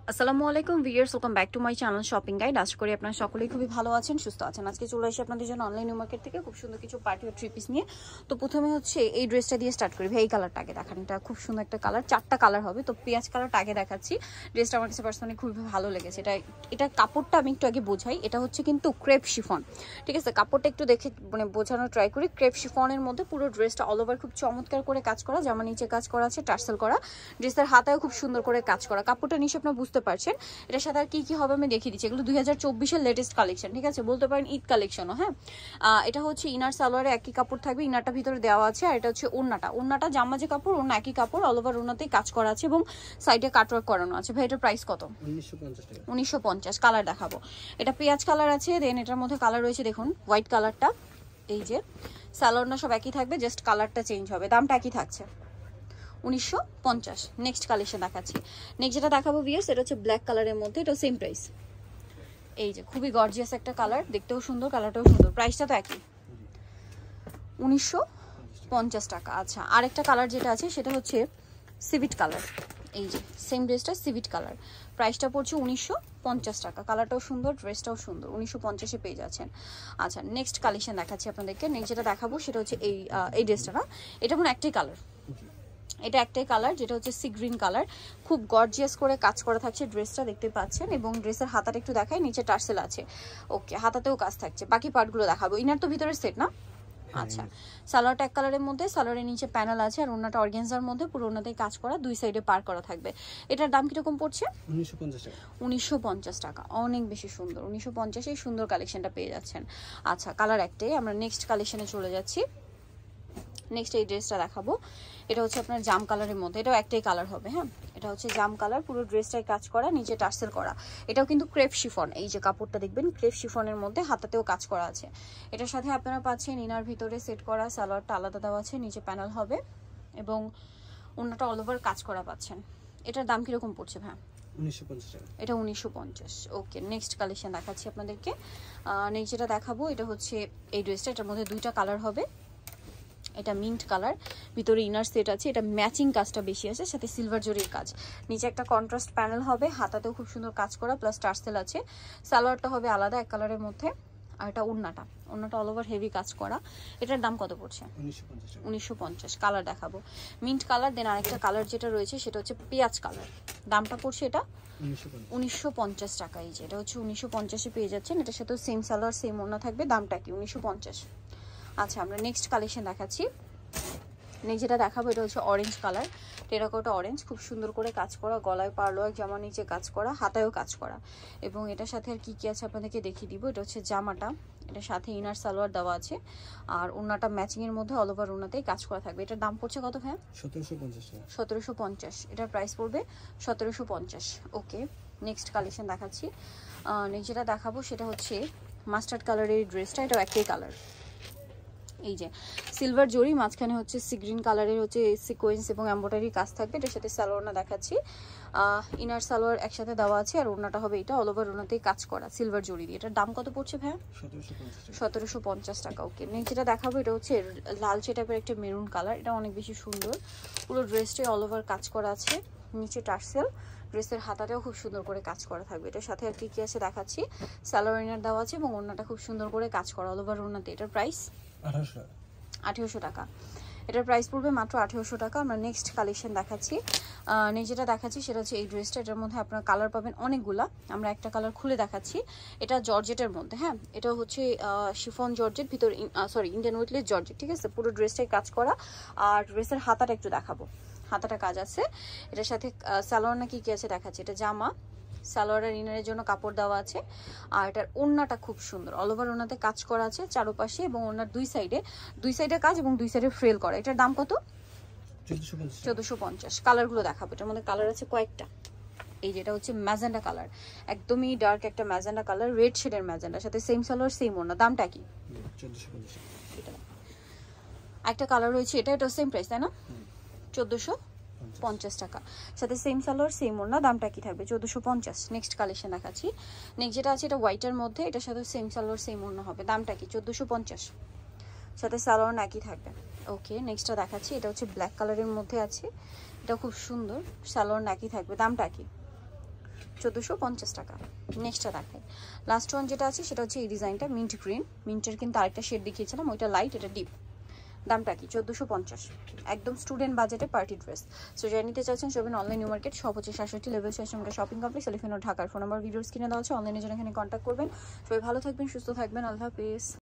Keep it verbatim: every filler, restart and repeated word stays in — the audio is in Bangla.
আসসালামু আলাইকুম viewers, welcome back to my channel shopping guide. আশা করি আপনারা সকলেই খুবই ভালো আছেন, সুস্থ আছেন। আজকে চলে আসি আপনাদের জন্য অনলাইন নিউ মার্কেট থেকে খুব সুন্দর কিছু পার্টি আর থ্রি পিস নিয়ে। তো প্রথমে হচ্ছে এই ড্রেসটা দিয়ে স্টার্ট করি। ভাই এই কালারটা আগে দেখান, এটা খুব সুন্দর একটা কালার, চারটা কালার হবে। তো পেঁয়াজ কালারটা আগে দেখাচ্ছি। ড্রেসটা আমার কাছে পার্সোনালি খুবই ভালো লেগেছে। এটা এটা কাপড়টা আমি একটু আগে বোঝাই, এটা হচ্ছে কিন্তু ক্রেপ শিফন, ঠিক আছে? কাপড়টা একটু দেখে মানে বোঝানোর ট্রাই করি। ক্রেপ শিফনের মধ্যে পুরো ড্রেসটা অল ওভার খুব চমৎকার করে কাজ করা, জামা নিচে কাজ করা আছে, টার্সেল করা, ড্রেসের হাতায়ও খুব সুন্দর করে কাজ করা। কাপড়টা নিশ্চয়ই আপনারা বুঝতে পারছেন। এটার সাথে আর কি কি হবে আমি দেখিয়ে দিচ্ছি। এগুলো দুই হাজার চব্বিশের লেটেস্ট কালেকশন, ঠিক আছে? বলতে পারেন ঈদ কালেকশনও। হ্যাঁ, এটা হচ্ছে ইনার সালোয়ারে একই কাপড় থাকবে, ইনারটা ভিতরে দেওয়া আছে। আর এটা হচ্ছে ওড়নাটা, ওড়নাটা জামা যে কাপড়, ওড়না একই কাপড়, অল ওভার ওড়নাতেই কাজ করা আছে এবং সাইডে কাটওয়ার্ক করানো আছে। ভাই এটার প্রাইস কত? উনিশশো পঞ্চাশ। কালার দেখাবো, এটা পেঁয়াজ কালার আছে, দেন এটার মধ্যে কালার রয়েছে দেখুন হোয়াইট কালারটা। এই যে সালোয়ারটা সব একই থাকবে, জাস্ট কালারটা চেঞ্জ হবে, দামটা একই থাকছে উনিশশো পঞ্চাশ। নেক্সট কালেকশন দেখাচ্ছি। নেক্সট যেটা দেখাবো ভিউয়ার্স, এটা হচ্ছে ব্ল্যাক কালারের মধ্যে, এটা সেম প্রাইস। এই যে খুবই গর্জিয়াস একটা কালার, দেখতেও সুন্দর, কালারটাও সুন্দর, প্রাইসটা তো একই উনিশশো পঞ্চাশ টাকা। আচ্ছা, আরেকটা কালার যেটা আছে সেটা হচ্ছে সিভিট কালার। এই যে সেম ড্রেসটা সিভিট কালার, প্রাইসটা পড়ছে উনিশশো পঞ্চাশ টাকা। কালারটাও সুন্দর, ড্রেসটাও সুন্দর, উনিশশো পঞ্চাশে পেয়ে যাচ্ছেন। আচ্ছা, নেক্সট কালেকশন দেখাচ্ছি আপনাদেরকে। নেক্সট যেটা দেখাবো সেটা হচ্ছে এই এই ড্রেসটা না, এটা কোনো একটাই কালার, এটা একটাই কালার যেটা হচ্ছে সি গ্রিন কালার। খুব গর্জিয়াস করে কাজ করা থাকছে, ড্রেসটা দেখতে পাচ্ছেন। এবং ড্রেসের হাতাটা একটু দেখায়, নিচে টার্সেল আছে, ওকে, হাতাতেও কাজ থাকছে। বাকি পার্টগুলো দেখাবো। ইনার তো ভিতরের সেট না? আচ্ছা, সালোয়ারটা এক কালারের মধ্যে, সালোয়ারের নিচে প্যানেল আছে, আর ওনাটা অর্গানজার মধ্যে, পুরো ওনাতেই কাজ করা, দুই সাইডে পার করা থাকবে। এটার দাম কিরকম পড়ছে? উনিশশো পঞ্চাশ টাকা। অনেক বেশি সুন্দর, উনিশশো পঞ্চাশে সুন্দর কালেকশনটা পেয়ে যাচ্ছেন। আচ্ছা, কালার একটাই। আমরা নেক্সট কালেকশনে চলে যাচ্ছি। নেক্সট এই ড্রেসটা দেখাবো, এটা হচ্ছে আপনার জাম কালারের মধ্যে, এটাও একটাই কালার হবে। হ্যাঁ, এটা হচ্ছে জাম কালার, পুরো ড্রেসটাই কাজ করা, নিচে টার্সেল করা। এটাও কিন্তু ক্রেপ শিফন, এই যে কাপড়টা দেখবেন ক্রেপ শিফনের মধ্যে, হাতাতেও কাজ করা আছে। এটার সাথে আপনারা পাচ্ছেন ইনার ভিতরে সেট করা, সালোয়ারটা আলাদা দেওয়া আছে, নিচে প্যানেল হবে এবং অন্যটা অল ওভার কাজ করা পাচ্ছেন। এটার দাম কিরকম পড়ছে ভাই? উনিশশো পঞ্চাশ টাকা। এটা উনিশশো পঞ্চাশ। ওকে, নেক্সট কালেকশন দেখাচ্ছি আপনাদেরকে। নেক্সট যেটা দেখাবো এটা হচ্ছে এই ড্রেসটা, এটার মধ্যে দুইটা কালার হবে। এটা মিন্ট কালার, ভিতরে ইনার সেট আছে, এটা ম্যাচিং কাজটা বেশি আছে, সাথে সিলভার জরির কাজ। নিচে একটা কন্ট্রাস্ট প্যানেল হবে, হাতাতেও খুব সুন্দর কাজ করা, প্লাস টার্সেল আছে। সালোয়ারটা হবে আলাদা এক কালারের মধ্যে, আর এটা ওড়নাটা, ওড়নাটা অল ওভার হেভি কাজ করা। এটার দাম কত পড়ছে? উনিশশো পঞ্চাশ। কালার দেখাবো, মিন্ট কালার, দেন আরেকটা কালার যেটা রয়েছে সেটা হচ্ছে পেঁয়াজ কালার। দামটা পড়ছে এটা উনিশশো পঞ্চাশ টাকা। এই যে এটা হচ্ছে উনিশশো পঞ্চাশে পেয়ে যাচ্ছেন। এটার সাথেও সেম সালোয়ার সেম ওড়না থাকবে, দামটা কি? উনিশশো পঞ্চাশ। আচ্ছা, আমরা নেক্সট কালেকশন দেখাচ্ছি। নেক্সট যেটা দেখাবো এটা হচ্ছে অরেঞ্জ কালার, টেরাকোটা অরেঞ্জ, খুব সুন্দর করে কাজ করা, গলায় পারলো এক, জামা নিচে কাজ করা, হাতায়ও কাজ করা। এবং এটার সাথে আর কি কি আছে আপনাদেরকে দেখিয়ে দিব। এটা হচ্ছে জামাটা, এটার সাথে ইনার সালোয়ার দেওয়া আছে, আর ওড়নাটা ম্যাচিং এর মধ্যে, অল ওভার ওড়নাতেই কাজ করা থাকবে। এটার দাম পড়ছে কত ভাই? সতেরোশো পঞ্চাশ টাকা। সতেরোশো পঞ্চাশ, এটার প্রাইস পড়বে সতেরোশো পঞ্চাশ। ওকে, নেক্সট কালেকশন দেখাচ্ছি। নেক্সট যেটা দেখাবো সেটা হচ্ছে মাস্টার্ড কালারের ড্রেসটা, এটাও একটাই কালার। এই যে সিলভার জরি, মাঝখানে হচ্ছে সি গ্রিন কালারের হচ্ছে সিকোয়েন্স এবং এমব্রয়ডারি কাজ থাকবে। এটার সাথে সালোয়ারটা দেখাচ্ছি, ইনার সালোয়ার একসাথে দেওয়া আছে, আর ওড়নাটা হবে এটা অল ওভার ওড়নাতেই কাজ করা সিলভার জরি দিয়ে। এটার দাম কত পড়ছে ভাইয়া? সতেরোশো পঞ্চাশ টাকা। ওকে, নেক্সট যেটা দেখাবো এটা হচ্ছে লালচে টাইপের একটা মেরুন কালার, এটা অনেক বেশি সুন্দর, পুরো ড্রেসটাই অল ওভার কাজ করা আছে, নিচে টার্সেল, ড্রেসের হাতাটাও খুব সুন্দর করে কাজ করা থাকবে। এটার সাথে আর কি কি আছে দেখাচ্ছি। সালোয়ার ইনার দেওয়া আছে এবং ওড়নাটা খুব সুন্দর করে কাজ করা অল ওভার ওড়নাতে। এটার প্রাইস আঠেরোশো টাকা। এটার প্রাইস পড়বে মাত্র আঠেরোশো টাকা। আমরা নেক্সট কালেকশন দেখাচ্ছি। নেক্সট যেটা দেখাচ্ছি সেটা হচ্ছে এই ড্রেসটা, এটার মধ্যে আপনার কালার পাবেন অনেকগুলা, আমরা একটা কালার খুলে দেখাচ্ছি। এটা জর্জেটের মধ্যে, হ্যাঁ, এটা হচ্ছে শিফন জর্জেট, ভিতরে সরি ইন্ডিয়ান উইথলেস জর্জেট, ঠিক আছে? পুরো ড্রেসটাই কাজ করা, আর ড্রেসের হাতাটা একটু দেখাবো, হাতাটা কাজ আছে। এটার সাথে সালোয়ার না কি কি আছে দেখাচ্ছি। এটা জামা, সালোয়ার আর ইনারের জন্য কাপড় দেওয়া আছে, আর এটার ওড়নাটা খুব সুন্দর, অল ওভার ওড়নাতে কাজ করা আছে চারপাশে, এবং ওড়নার দুই সাইডে দুই সাইডে কাজ এবং দুই সাইডে ফ্রেল করা। এটার দাম কত? চোদ্দোশো পঞ্চাশ। কালারগুলো দেখাবো, এটার মধ্যে কালার আছে কয়েকটা। এই যেটা হচ্ছে ম্যাজেন্ডা কালার, একদমই ডার্ক একটা ম্যাজেন্ডা কালার, রেড শেডের ম্যাজেন্ডার সাথে সেম সালোয়ার সেম ওড়না। দামটা কি? একটা কালার রয়েছে এটা, এটা সেম প্রাইস তাই না? চোদ্দোশো পঞ্চাশ টাকা, সাথে সেম সালোয়ার সেম ওড়না, দামটা কি থাকবে? চোদ্দোশো পঞ্চাশ। নেক্সট কালেকশন দেখাচ্ছি। নেক্সট যেটা আছে এটা হোয়াইটের মধ্যে, এটার সাথে সেম সালোয়ার সেম ওড়না হবে, দামটা কি? চোদ্দোশো পঞ্চাশ, সাথে সালোয়ার একই থাকবে। ওকে, নেক্সটটা দেখাচ্ছি। এটা হচ্ছে ব্ল্যাক কালারের মধ্যে আছে, এটা খুব সুন্দর, সালোয়ার একই থাকবে, দামটা কি? চোদ্দোশো পঞ্চাশ টাকা। নেক্সটটা দেখাই, লাস্ট ওয়ান যেটা আছে সেটা হচ্ছে এই ডিজাইনটা মিন্ট গ্রিন, মিন্টের কিন্তু আরেকটা শেড দেখিয়েছিলাম, ওইটা লাইট এটা ডিপ। দামটা কি চোদ্দোশো পঞ্চাশ, একদম স্টুডেন্ট বাজেটে পার্টি ড্রেস। সো যারা নিতে চাচ্ছেন সবেন অনলাইন নিউ মার্কেট সব হচ্ছে সাতষট্টি লেভেল শেষমটা শপিং কমপ্লেক্স এলিফেন্ট ঢাকার। ফোন নাম্বার ভিডিওস কিনে দেওয়া হচ্ছে, অনলাইনে জন্য এখানে কন্ট্যাক্ট করবেন। সবাই ভালো থাকবেন, সুস্থ থাকবেন, আল্লাহ হাফেজ।